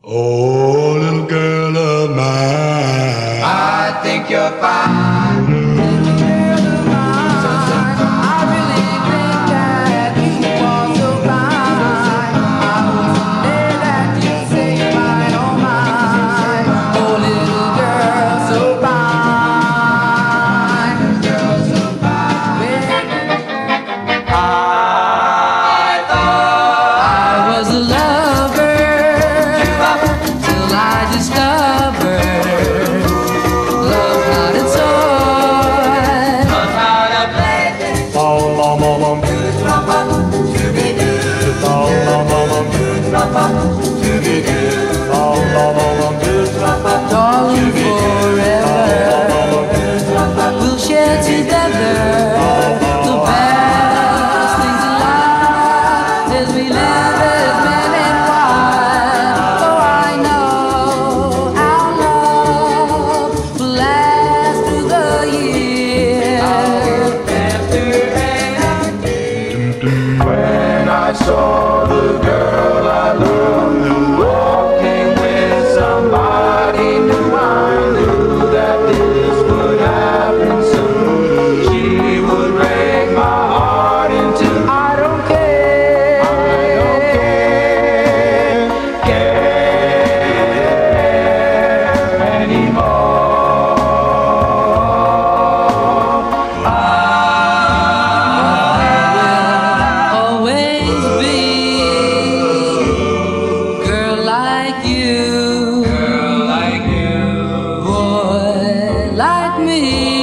Oh, little girl of mine, I think you're fine. Darling, forever we'll share together the best things in life as we live as man and wife. Oh, I know our love will last through the years. When I saw the girl I loved walking with somebody new, I knew that this would happen soon. She would break my heart in two. I don't care, care anymore. Always be girl like you, boy like me.